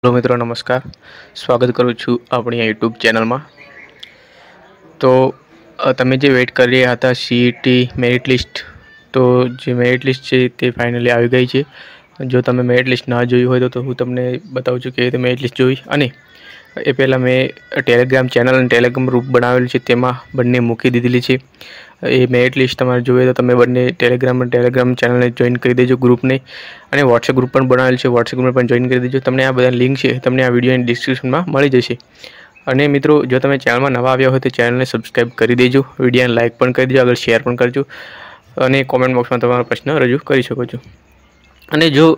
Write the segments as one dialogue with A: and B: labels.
A: Hello मित्रों नमस्कार। स्वागत करूँ छूँ अपनी यूट्यूब चैनल में। तो तमे जे वेट कर रहा था सीईटी मेरिट लिस्ट, तो जे मेरिट लिस्ट है ते फाइनली आ गई है। जो तमे मेरिट लिस्ट ना जोई हो तो हूँ तमने बताऊँ छूँ के मेरिट लिस्ट जोई। अने ए पहला मैं टेलिग्राम चैनल और टेलिग्राम ग्रुप बनावेल छे तेमां बंने मूकी दीधेली छे। ए मेरिट लिस्ट तमारे जोईए तो तमे बंने टेलिग्राम चैनल ने जॉइन करी देजो ग्रुप ने, अने व्हाट्सएप ग्रुप पण बनावेल छे, व्हाट्सएप ग्रुप पण जॉइन करी देजो। तमने आ बधा लिंक छे तमने आ विडियोनी डिस्क्रिप्शन में मळी जशे। अने मित्रों जो तमे चैनल में नवा आव्या हो तो चैनल ने सब्सक्राइब करी देजो, विडियोने लाइक पण करी देजो, आगळ शेर पण करजो अने कॉमेंट बॉक्स में तमारा प्रश्न रजू करी शको छो। अने जो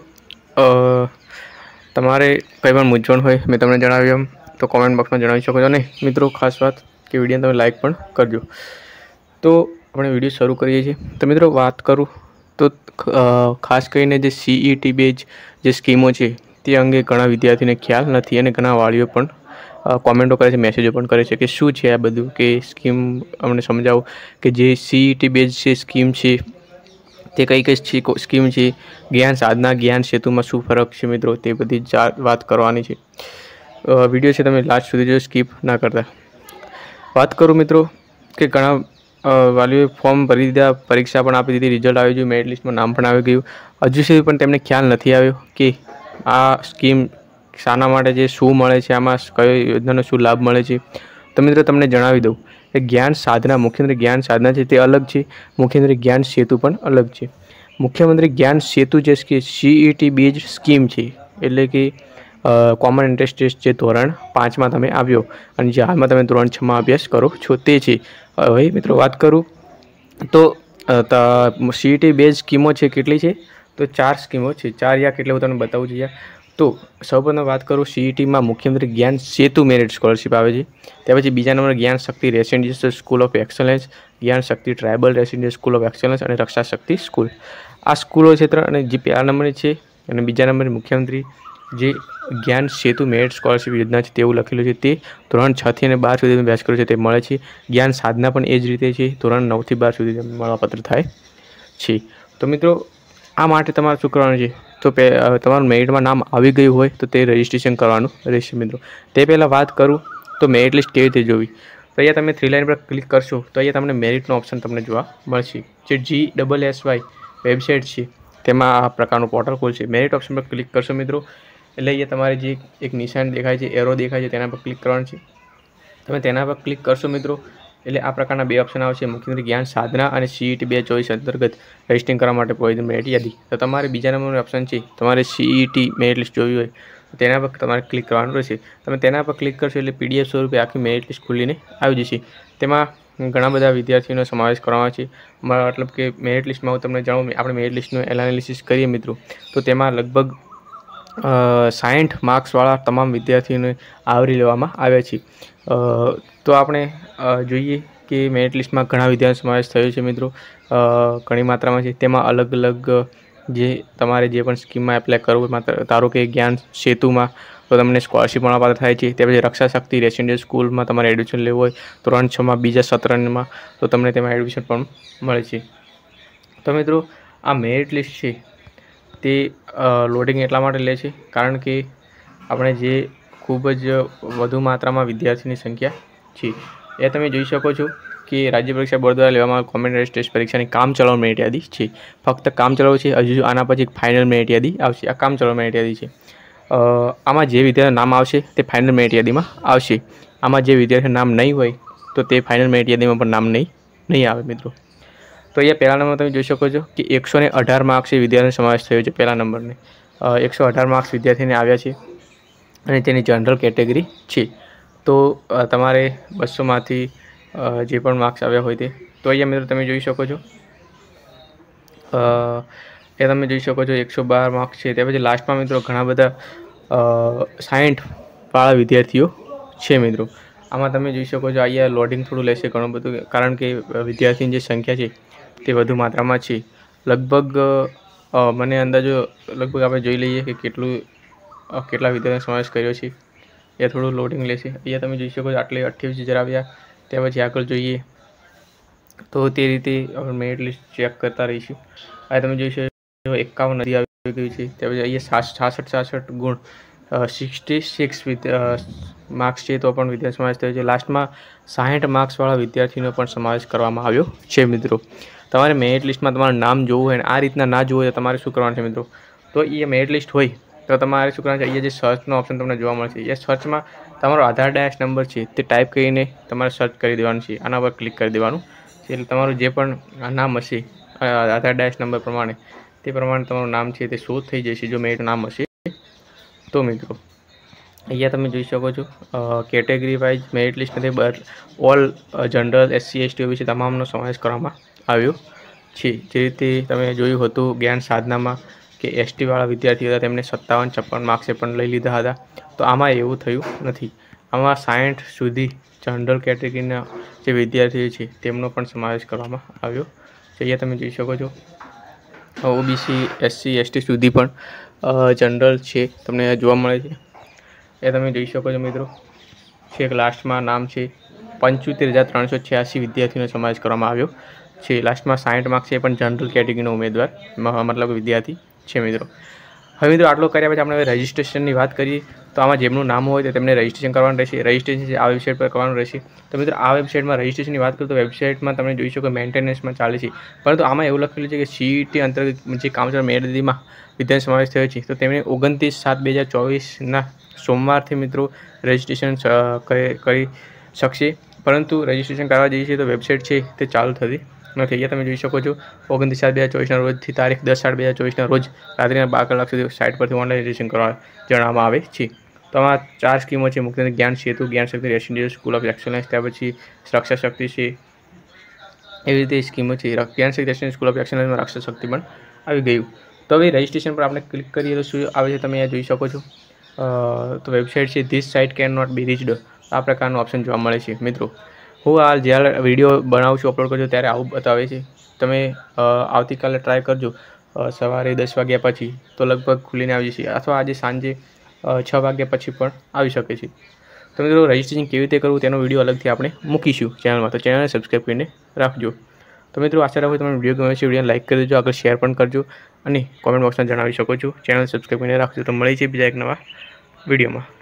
A: तमारे कई पण मूंझवण होय मैं तमने जणाव्युं एम तो कॉमेंट बॉक्स में जणावी शको छो। अने मित्रों खास बात कि विडियोने तमे लाइक पण करजो। तो अपने विडियो शुरू करिए छीए। तो मित्रों बात करूँ तो खास करीने जे सीईटी बेज जे स्कीमो छे ते अंगे घणा विद्यार्थीने ख्याल नथी अने घणा वाळीओ पण कॉमेंटो करे छे, मेसेजो पण करे छे कि शुं छे आ बधुं, के स्कीम अमने समजावो कि जे सीईटी बेज छे स्कीम छे ते कई कई स्कीम छे, ज्ञान साधना ज्ञान सेतु में शुं फरक छे मित्रों ते बधी वात करवानी छे। विडियो छे तमे लास्ट सुधी जो स्कीप ना करता। बात करूँ मित्रों कि घणा वालीओ फॉर्म भरी दीधा, परीक्षा पण आपी दीधी, रिजल्ट आवी गयुं, मेरिट लिस्ट में नाम पण आवी गयुं, हजू सुधी पण तेमने ख्याल नथी आव्यो कि आ स्कीम शाना माटे छे, शुं मळे छे, आमां कई योजनानो शुं लाभ मळे छे। तो मित्रों तमने जणावी दऊं कि ज्ञान साधना मुख्यमंत्री ज्ञान साधना छे ते अलग छे, मुख्यमंत्री ज्ञान सेतु पण अलग छे। मुख्यमंत्री ज्ञान सेतु जे सीईटी बेज स्कीम छे एटले कि कॉमन एंट्रन्स टेस्ट जे धोरण 5 में तमे आव्यो अने जे हालमां तमे धोरण 6 में अभ्यास करो छो ते छे। हवे मित्रों बात करूँ तो सीईटी बेज स्कीमो छे केटली छे तो 4 स्कीमो छे, 4 या केटले हुं तमने बतावुं छुं। तो सौप्रथम बात करूँ सीईटी में मुख्यमंत्री ज्ञान सेतु मेरिट स्कॉलरशीप आवे छे, त्या पछी बीजा नंबर ज्ञान शक्ति residential school of excellence, Gyan Shakti tribal residential school of excellence और रक्षा शक्ति स्कूल। आ स्कूलों क्षेत्र अने जे पहला नंबर छे अने बीजा नंबर मुख्यमंत्री जे ज्ञान सेतु मेरिट स्कॉलरशीप योजना छे तेवुं लखेलुं छे ते धोरण 6 થી 12 सुधी अभ्यास कर्यो छे ते मळे छे। ज्ञान साधना पण ए ज रीते छे, धोरण 9 થી 12 सुधी मळवापात्र थाय छे। तो मित्रों आ माटे तमारे शुं करवानुं छे तो तमारुं मेरिट में नाम आवी गयुं होय तो ते रजिस्ट्रेशन करवानुं रहेशे मित्रों। ते पहला बात करूँ तो मेरिट लिस्ट केवी रीते जोवी, तो अहींया तमे 3 लाइन पर क्लिक करशो तो अहींया तमने मेरिटनो ऑप्शन तमने जोवा मळशे। जे GSSY वेबसाइट छे तेमां आ प्रकारनुं पोर्टल खोलशे। मेरिट ऑप्शन पर क्लिक करशो मित्रों એટલે અહીંયા તમારે જે એક નિશાન દેખાય છે, એરો દેખાય છે, તેના પર ક્લિક કરવાનું છે। તમે તેના પર ક્લિક કરશો મિત્રો એટલે આ પ્રકારના બે ઓપ્શન આવશે, મુખ્યમંત્રી જ્ઞાન સાધના અને CET 2024 અંતર્ગત રજિસ્ટ્રિંગ કરવા માટે પ્રોવિઝન મેરિટ યાદી। તો તમારે બીજા નંબરનો ઓપ્શન છે, તમારે CET મેરિટ લિસ્ટ જોવી હોય તો તેના પર તમારે ક્લિક કરવાનું રહેશે। તમે તેના પર ક્લિક કરશો એટલે PDF સ્વરૂપે આખી મેરિટ લિસ્ટ ખુલીને આવી જશે। તેમાં ઘણા બધા વિદ્યાર્થીઓનો સમાવેશ કરવામાં છે। મતલબ કે મેરિટ લિસ્ટમાં હું તમને જણાવું, આપણે મેરિટ લિસ્ટનું એનાલિસિસ કરીએ મિત્રો તો તેમાં લગભગ 60 માર્ક્સવાળા તમામ વિદ્યાર્થીઓને આવરી લેવામાં આવ્યા છે। તો આપણે જોઈએ કે મેરિટ લિસ્ટમાં ઘણા વિદ્યાર્થીઓનો સમાવેશ થયો છે મિત્રો, ઘણી માત્રામાં છે। તેમાં અલગ અલગ જે તમારે જે પણ સ્કીમમાં એપ્લાય કરવું, માત્ર ધારો કે જ્ઞાન સેતુમાં તો તમને સ્કોલરશીપ મળવાપાત્ર થાય છે। તે પછી રક્ષા શક્તિ રેસિડેન્શિયલ સ્કૂલમાં તમારે એડમિશન લેવું હોય ધોરણ 6માં બીજા સત્રમાં તો તમને તેમાં એડમિશન પણ મળે છે। તો મિત્રો આ મેરિટ લિસ્ટ છે તે લોડિંગ એટલા માટે લે છે કારણ કે આપણે જે ખૂબ જ વધુ માત્રામાં વિદ્યાર્થીની સંખ્યા છે એ તમે જોઈ શકો છો કે રાજ્ય પરીક્ષા બોર્ડ દ્વારા લેવામાં કોમન એન્ટ્રન્સ ટેસ્ટ પરીક્ષાની કામચલાઉ મેરિટ યાદી છે। ફક્ત કામચલાઉ છે, હજુ આના પછી એક ફાઇનલ મેરિટ યાદી આવશે। આ કામચલાઉ મેરિટ યાદી છે। આમાં જે વિદ્યાર્થીનું નામ આવશે તે ફાઇનલ મેરિટ યાદીમાં આવશે। આમાં જે વિદ્યાર્થીનું નામ નહીં હોય તો તે ફાઇનલ મેરિટ યાદીમાં પણ નામ નહીં આવે મિત્રો। તો અહીંયા પહેલા નંબર તમે જોઈ શકો છો કે 118 માર્ક્સ એ વિદ્યાર્થીનો સમાવેશ થયો છે। પહેલા નંબરને 118 માર્ક્સ વિદ્યાર્થીને આવ્યા છે અને તેની જનરલ કેટેગરી છે। તો તમારે 200માંથી જે પણ માર્ક્સ આવ્યા હોય તે તો અહીંયા મિત્રો તમે જોઈ શકો છો એ તમે જોઈ શકો છો 112 માર્ક્સ છે। ત્યાર પછી લાસ્ટમાં મિત્રો ઘણા બધા 60વાળા વિદ્યાર્થીઓ છે મિત્રો। આમાં તમે જોઈ શકો છો અહીંયા લોડિંગ થોડું લેશે ઘણું બધું, કારણ કે વિદ્યાર્થીની જે સંખ્યા છે તે વધુ માત્રામાં છે। લગભગ મને અંદાજો લગભગ આપણે જોઈ લઈએ કે કેટલા વિદ્યાર્થીઓનો સમાવેશ કર્યો છે। એ થોડું લોડિંગ લેશે। અહીંયા તમે જોઈ શકો છો આટલે 28,000 આવ્યા। ત્યાર પછી આગળ જોઈએ તો તે રીતે મેરિટ લિસ્ટ ચેક કરતા રહીશું। આ તમે જોઈ શકો 51 નદી આવી ગયું છે। ત્યાર પછી અહીંયા 66 ગુણ 66 માર્ક્સ છે તો પણ વિદ્યાર્થી સમાવેશ થયો છે. લાસ્ટમાં 60 માર્ક્સવાળા વિદ્યાર્થીનો પણ સમાવેશ કરવામાં આવ્યો છે મિત્રો. તમારે મેરિટ લિસ્ટમાં તમારું નામ જોવું હોય અને આ રીતના ના જોવું હોય તો તમારે શું કરવાનું છે મિત્રો? તો એ મેરિટ લિસ્ટ હોય તો તમારે શું કરવાનું છે, અહીંયા જે સર્ચનો ઓપ્શન તમને જોવા મળશે એ સર્ચમાં તમારો આધાર ડેશ નંબર છે તે ટાઈપ કરીને તમારે સર્ચ કરી દેવાનું છે. આના પર ક્લિક કરી દેવાનું છે એટલે તમારું જે પણ નામ હશે આધાર ડેશ નંબર પ્રમાણે તે પ્રમાણે તમારું નામ છે તે શોધ થઈ જશે જો મેરિટ નામ હશે તો મિત્રો. અહીંયા તમે જોઈ શકો છો કેટેગરી વાઇઝ મેરિટ લિસ્ટ નથી, all general SC ST OBC તમામનો સમાવેશ કરવામાં આવ્યો છે. જે રીતે તમે જોયું હતું જ્ઞાન સાધનામાં કે ST વાળા વિદ્યાર્થીઓ હતા તેમને 57-56 માર્ક્સે પણ લઈ લીધા હતા. તો આમાં એવું થયું નથી. આમાં 60 સુધી જનરલ કેટેગરીના જે વિદ્યાર્થીઓ છે તેમનો પણ સમાવેશ કરવામાં આવ્યો છે. અહીંયા તમે જોઈ શકો છો OBC SC ST સુધી પણ જનરલ છે તમને જોવા મળે છે. એ તમે જોઈ શકો છો મિત્રો. છેક લાસ્ટમાં નામ છે 75,386 વિદ્યાર્થીઓનો સમાવેશ કરવામાં આવ્યો છે. લાસ્ટમાં 60 માર્ક્સ છે પણ જનરલ કેટેગરીનો ઉમેદવાર મતલબ વિદ્યાર્થી છે મિત્રો. હવે મિત્રો આટલો કર્યા પછી આપણે હવે રજિસ્ટ્રેશનની વાત કરીએ તો આમાં જેમનું નામ હોય તો તેમને રજિસ્ટ્રેશન કરવાનું રહેશે. રજિસ્ટ્રેશન આ વેબસાઇટ પર કરવાનું રહેશે. તો મિત્રો આ વેબસાઇટમાં રજિસ્ટ્રેશનની વાત કરું તો વેબસાઇટમાં તમે જોઈ શકો મેન્ટેનન્સમાં ચાલે છે, પરંતુ આમાં એવું લખેલું છે કે CET અંતર્ગત જે કાઉન્સિલર મેરિટમાં વિદ્યાર્થી સમાવેશ થયો છે તો તેમણે 29/7/2024ના સોમવારથી મિત્રો રજિસ્ટ્રેશન કરી શકશે. પરંતુ રજિસ્ટ્રેશન કરવા જઈએ છીએ તો વેબસાઇટ છે તે ચાલુ થતી નથી. અહીંયા તમે જોઈ શકો છો 29/7/2024ના રોજથી તારીખ 10/8/2024ના રોજ રાત્રિના 12 કલાક સુધી સાઇટ પરથી ઓનલાઈન રજિસ્ટ્રેશન કરવા જણાવવામાં આવે છે. તો આમાં 4 સ્કીમો છે મુખ્યત્વે Gyan Setu, Gyan Shakti residential school of excellence, ત્યાર પછી રક્ષા શક્તિ છે. એવી રીતે સ્કીમો છે. Gyan Shakti residential school of એક્સલન્સમાં રક્ષા શક્તિ પણ આવી ગયું. તો હવે રજિસ્ટ્રેશન પર આપણે ક્લિક કરીએ તો શું આવે છે તમે અહીંયા જોઈ શકો છો. તો વેબસાઇટ છે this site can not be reached, આ પ્રકારનો ઓપ્શન જોવા મળે છે મિત્રો. હું આ જ્યારે વિડીયો બનાવું છું અપલોડ કરજો ત્યારે આવું બતાવે છે. તમે આવતીકાલે ટ્રાય કરજો સવારે 10 વાગ્યા પછી તો લગભગ ખુલીને આવી જશે, અથવા આજે સાંજે 6 વાગ્યા પછી પણ આવી શકે છે. તો મિત્રો રજિસ્ટ્રેશન કેવી રીતે કરવું તેનો વિડીયો અલગથી આપણે મૂકીશું ચેનલમાં, તો ચેનલને સબસ્ક્રાઈબ કરીને રાખજો. તો મિત્રો આશા રાખું તમને વિડીયો ગમે છે, વિડીયોને લાઇક કરી દેજો, આગળ શેર પણ કરજો અને કોમેન્ટ બોક્સમાં જણાવી શકો છો. ચેનલ સબસ્ક્રાઈબ કરીને રાખજો. તો મળી છે બીજા એક નવા વિડીયોમાં.